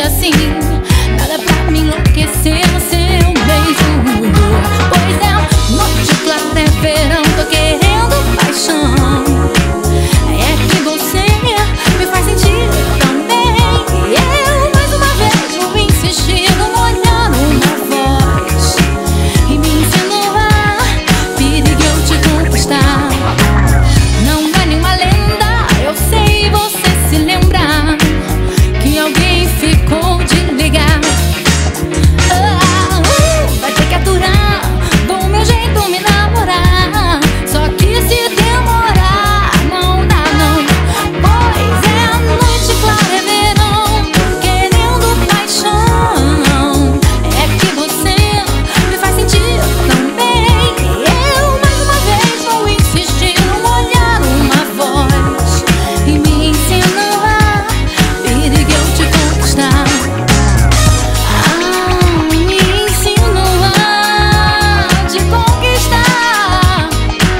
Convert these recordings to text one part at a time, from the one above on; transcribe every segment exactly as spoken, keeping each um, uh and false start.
assim, nada pra me enlouquecer no seu beijo. Pois é, noite clara, é verão, tô querendo paixão. É que você me faz sentir também. Eu mais uma vez vou insistir num olhar, numa voz, e me insinuar, perigo eu te conquistar. Não é nenhuma lenda, eu sei, você se lembrar que alguém ficou de ligar. Ah, uh, vai ter que aturar do meu jeito me namorar. Só que se demorar não dá não. Pois é, noite clara, é verão, querendo paixão. É que você me faz sentir também. Eu mais uma vez vou insistir num olhar, numa voz, e me insinuar, perigo eu te conquistar. Ah, me insinuar, te conquistar.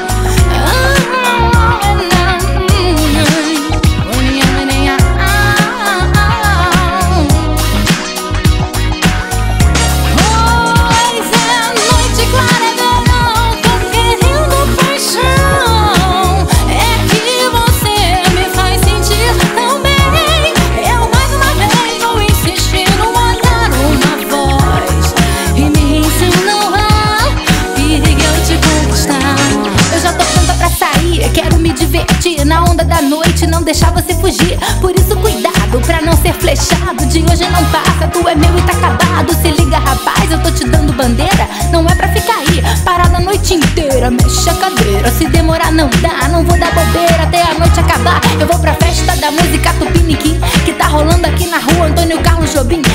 Pois é, noite clara, é verão, tô querendo paixão. É que você me faz sentir também. Eu mais uma vez vou insistir num olhar, numa voz, e me insinuar, perigo eu te conquistar. Eu já tô pronta pra sair, quero me divertir na onda da noite, não deixar você fugir. Por isso cuidado pra não ser flechado. De hoje não passa, tu é meu e tá acabado. Se liga rapaz, eu tô te dando bandeira, não é pra ficar aí parada a noite inteira. Mexe a cadeira, se demorar não dá, não vou dar bobeira até a noite acabar. Eu vou pra festa da música Tupiniquim, que tá rolando aqui na rua Antônio Carlos Jobim.